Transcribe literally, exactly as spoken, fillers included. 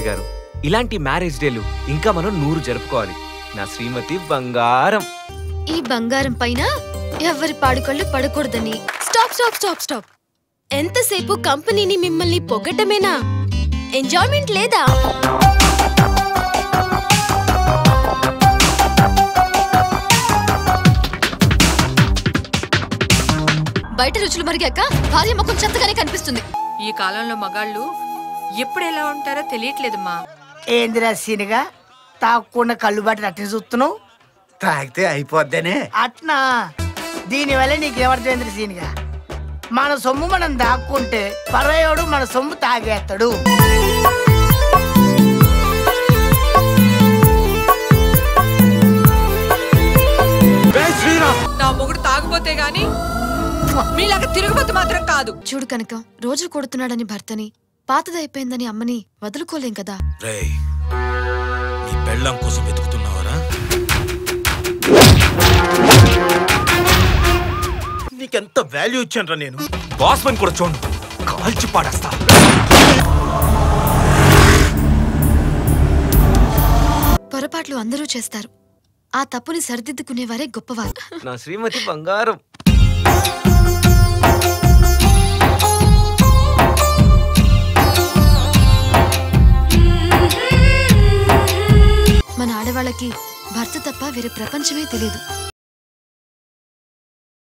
గారు, ఇలాంటి మ్యారేజ్ డేలు ఇంకా మనం నూరు జరుపుకోవాలి. నా శ్రీమతి బంగారం. ఈ బంగారం పైన ఎవరి పాడుకళ్ళు పడకూడదని. Stop stop stop stop. ఎంతసేపు కంపెనీని మిమ్మల్ని పొగట్టమేనా? ఎంజాయ్మెంట్ లేదా? బయట రుచులు మరిగాక భార్య ముఖం చెత్తగానే కనిపిస్తుంది. ఈ కాలంలో మగాళ్ళు ఎప్పుడు ఎలా ఉంటారో తెలియట్లేదమ్మా. ఏందిరా సీనిగా తాకుండా కళ్ళు బట్టి అట్టిని చూస్తున్నావు? తాగితే అయిపోద్దనే అట్నా? దీనివల్ల నీకేమర్థమైంది సీనిగా? మన సొమ్ము మనం దాక్కుంటే పరయోడు మన సొమ్ము తాగేస్తాడు. నా మొగుడు తాగుపోతే గాని మీలాగా తిరుగుబోతు మాత్రం కాదు. చూడు కనకం, రోజు కొడుతున్నాడని భర్తని, పాతదైపోయిందని అమ్మని వదులుకోలేం కదా. రేయ్, నీ పెళ్ళాం కోసం వెతుకుతున్నావరా? నీకెంత వాల్యూ ఇచ్చానురా నేను. బాస్మన్ కూడా చూడు, కాల్చి పాడేస్తా. పొరపాట్లు అందరూ చేస్తారు, ఆ తప్పుని సరిదిద్దుకునేవారే గొప్పవారు. నా శ్రీమతి బంగారం. మన ఆడవాళ్ళకి భర్త తప్ప వేరే ప్రపంచమే తెలియదు.